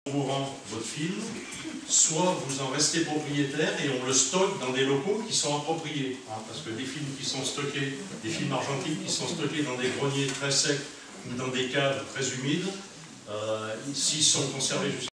vous rend votre film, soit vous en restez propriétaire et on le stocke dans des locaux qui sont appropriés. Parce que des films qui sont stockés, des films argentiques qui sont stockés dans des greniers très secs ou dans des caves très humides, s'ils sont conservés jusqu'à